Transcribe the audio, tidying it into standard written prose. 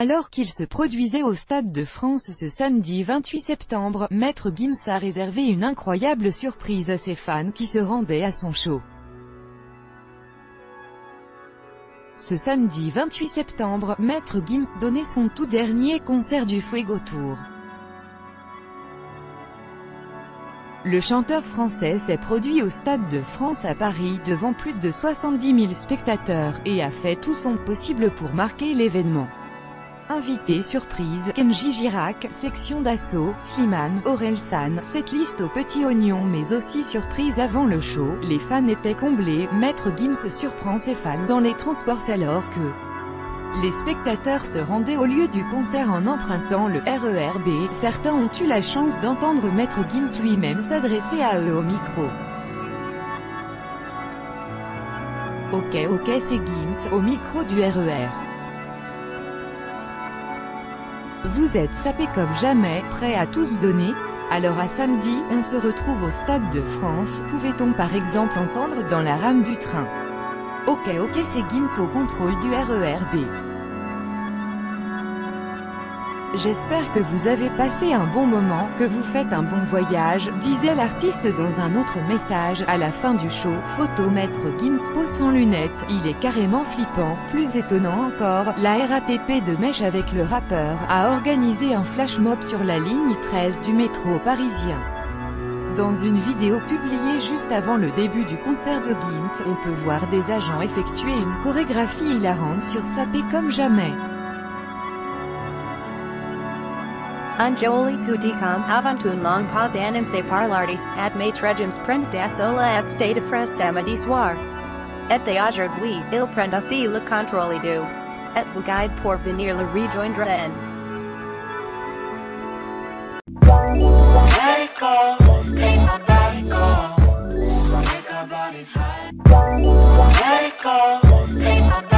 Alors qu'il se produisait au Stade de France ce samedi 28 septembre, Maître Gims a réservé une incroyable surprise à ses fans qui se rendaient à son show. Ce samedi 28 septembre, Maître Gims donnait son tout dernier concert du Fuego Tour. Le chanteur français s'est produit au Stade de France à Paris devant plus de 70 000 spectateurs, et a fait tout son possible pour marquer l'événement. Invité surprise, Kenji Girac, Section d'Assaut, Slimane, Orelsan, setlist aux petits oignons mais aussi surprise avant le show, les fans étaient comblés. Maître Gims surprend ses fans dans les transports alors que les spectateurs se rendaient au lieu du concert en empruntant le RER B. Certains ont eu la chance d'entendre Maître Gims lui-même s'adresser à eux au micro. Ok c'est Gims, au micro du RER. Vous êtes sapés comme jamais, prêts à tous donner? Alors à samedi, on se retrouve au Stade de France. Pouvait-on par exemple entendre dans la rame du train? Ok c'est Gims au contrôle du RER B. J'espère que vous avez passé un bon moment, que vous faites un bon voyage, disait l'artiste dans un autre message. À la fin du show, photo Maître Gims pose sans lunettes, il est carrément flippant. Plus étonnant encore, la RATP de Mèche avec le rappeur, a organisé un flash mob sur la ligne 13 du métro parisien. Dans une vidéo publiée juste avant le début du concert de Gims, on peut voir des agents effectuer une chorégraphie hilarante sur Sapé comme jamais. Anjoli avant une longue pause annonce par l'artiste, at Maître Gims prend sola at Stade de France samedi soir. Et aujourd'hui, il prend aussi le contrôle du. Et vous guide pour venir le rejoindre en. Let it go, make my body go. Make our bodies high. Let it go, make my body